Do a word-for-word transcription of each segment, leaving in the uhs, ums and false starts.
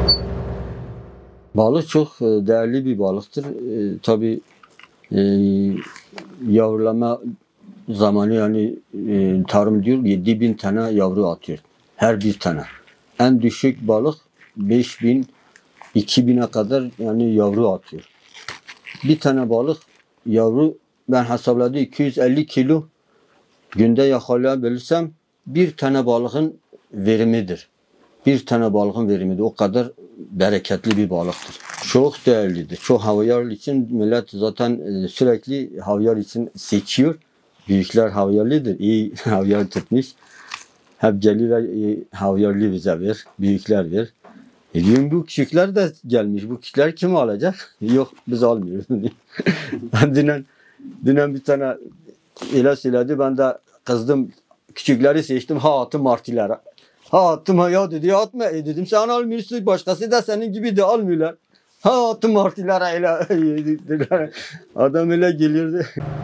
Balık çok değerli bir balıktır. E, tabii e, yavrulama zamanı yani e, tarım diyor yedi bin tane yavru atıyor. Her bir tane. En düşük balık beş bin iki bine kadar yani yavru atıyor. Bir tane balık yavru ben hesapladım iki yüz elli kilo günde yakalayabilirsem bir tane balığın verimidir. Bir tane balığın verimidir. O kadar bereketli bir balıktır. Çok değerlidir. Çok havyar için millet zaten sürekli havyar için seçiyor. Büyükler havyarlıdır. İyi havyar tutmuş. Hep geliyorlar havyarlı bize ver. Büyükler ver. E diyorum bu küçükler de gelmiş. Bu küçükler kim alacak? Yok biz almıyoruz. Dünen, dünen bir tane ile söyledi. Ben de kızdım. Küçükleri seçtim. Ha attım martılara. Ha attım ha ya dedi ya atma. E dedim sen almıyorsun. Başkası da senin gibi de almıyorlar. Ha attım martılara ile. Adam öyle gelirdi.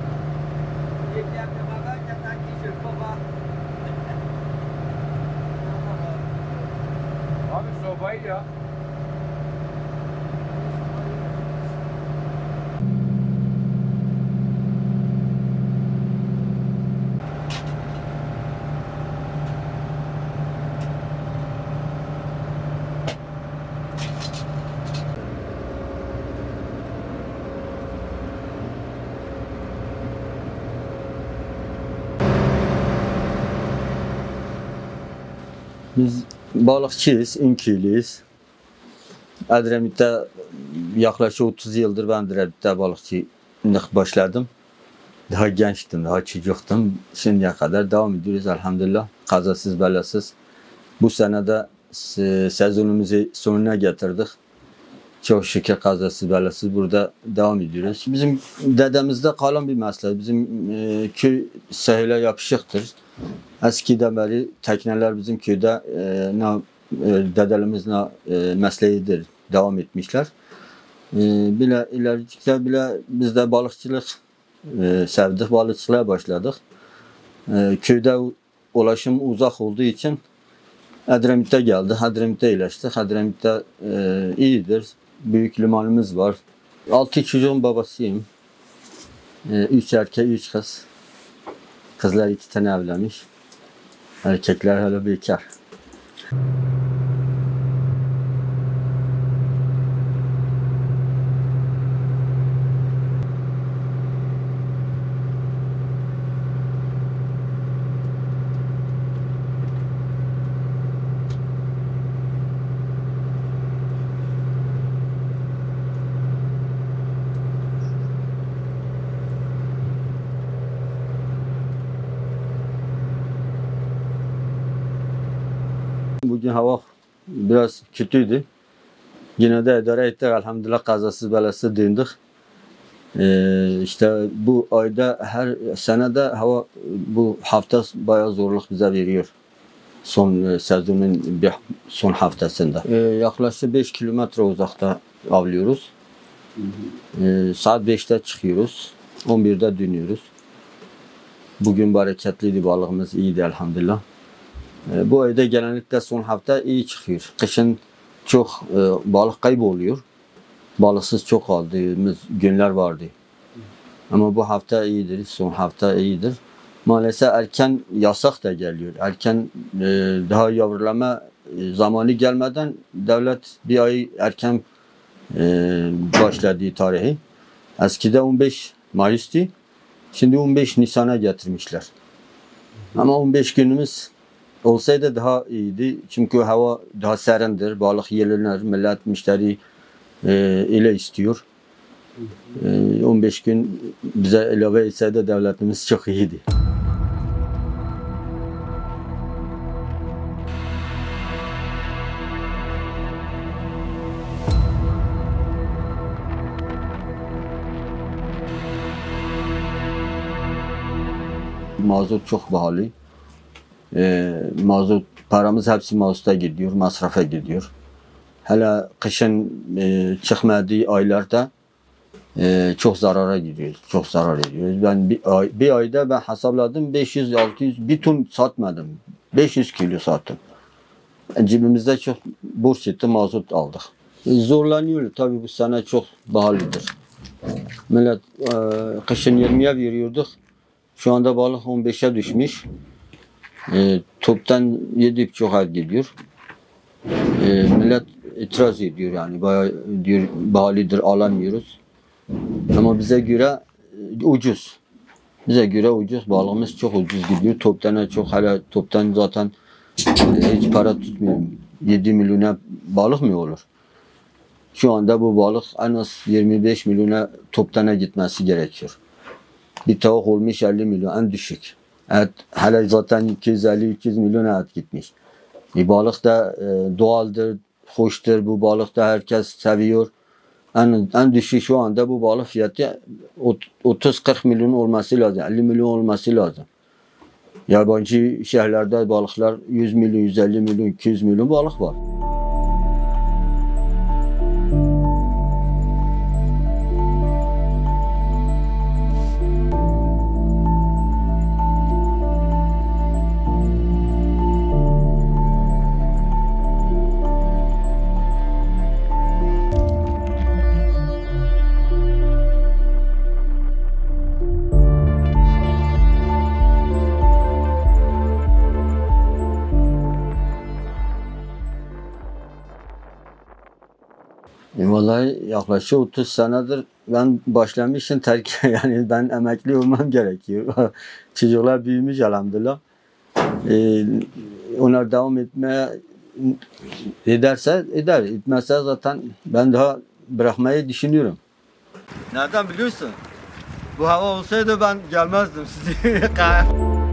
Abi sobayı ya. Biz balıkçıyız, İnkiliyiz. Edremit'te yaklaşık otuz yıldır ben Edremit'te balıkçılık başladım. Daha gençtim, daha çocuktum. Şimdiye kadar devam ediyoruz elhamdülillah. Kazasız belasız. Bu sene de sezonumuzu sonuna getirdik. Çok şükür kazasız belasız burada devam ediyoruz. Bizim dedemizde kalan bir mesele. Bizim e, köy sahile yapışıktır. Eskiden beri tekneler bizim köyde e, ne, e, dedelerimiz ne e, mesleğidir devam etmişler. E, bile ileride bile biz de balıkçılık e, sevdik, balıkçılığa başladık. E, köyde ulaşım uzak olduğu için Edremit'e geldik, Edremit'e iyileştik. Edremit'te e, iyidir, büyük limanımız var. Altı çocuğun babasıyım. E, üç erkek, üç kız. Kızlar iki tane evlenmiş. Erkekler hala bekar. Bugün hava biraz kötüydü. Yine de idare ettik elhamdülillah kazasız belasız döndük. Ee, işte bu ayda her senede hava bu hafta bayağı zorluk bize veriyor. Son e, sezonun bir son haftasında. Ee, yaklaşık beş kilometre uzakta avlıyoruz. Ee, saat beşte çıkıyoruz. on birde dönüyoruz. Bugün bereketliydi balığımız iyiydi elhamdülillah. Bu ayda genellikle son hafta iyi çıkıyor. Kışın çok e, balık kayboluyor. Balıksız çok aldığımız günler vardı. Ama bu hafta iyidir, son hafta iyidir. Maalesef erken yasak da geliyor. Erken e, daha yavrulama e, zamanı gelmeden devlet bir ay erken e, başladığı tarihi. Eskide on beş Mayıs'tı. Şimdi on beş Nisan'a getirmişler. Ama on beş günümüz olsaydı daha iyiydi. Çünkü hava daha serindir. Balık yerler, millet, müşteri e, ile istiyor. E, on beş gün bize ilave etseydi devletimiz çok iyiydi. Mazot çok pahalı. E, mazot paramız hepsi mazota gidiyor, masrafa gidiyor. Hele kışın e, çıkmadığı aylarda e, çok zarara gidiyoruz, çok zarar ediyoruz. Ben bir, ay, bir ayda ben hesapladım beş yüz altı yüz bir ton satmadım, beş yüz kilo sattım. Cebimizde çok borç etti, mazot aldık. E, zorlanıyor tabii, bu sene çok pahalıdır. Millet e, kışın yirmiye veriyorduk. Şu anda balık on beşe düşmüş. E, toptan yedi buçuk ay gidiyor. E, millet itiraz ediyor yani, bayağı diyor pahalıdır, alamıyoruz. Ama bize göre e, ucuz. Bize göre ucuz, balığımız çok ucuz gidiyor. Toptana çok, hala toptan zaten e, hiç para tutmuyor. yedi milyona balık mı olur? Şu anda bu balık en az yirmi beş milyona toptana gitmesi gerekiyor. Bir tavuk olmuş elli milyon en düşük. Et, hala zaten iki yüz elli iki yüz milyon et gitmiş. E, balık da e, doğaldır, hoştur. Bu balık da herkes seviyor. En, en düşük şu anda bu balık fiyatı otuz kırk milyon olması lazım. elli milyon olması lazım. Yabancı şehirlerde balıklar yüz milyon, yüz elli milyon, iki yüz milyon balık var. E, vallahi yaklaşık otuz senedir ben başlamışım terk, yani ben emekli olmam gerekiyor. Çocuklar büyümüş elhamdülillah. E, onlar devam etmeye ederse eder. Etmezse zaten ben daha bırakmayı düşünüyorum. Nereden biliyorsun? Bu hava olsaydı ben gelmezdim sizi.